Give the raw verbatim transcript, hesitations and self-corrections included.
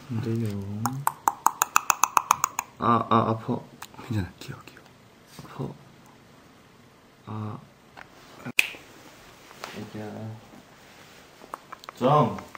내려. 아, 아, 아파. 괜찮아, 귀여워, 귀여워. 아파. 아. 애기야. 점.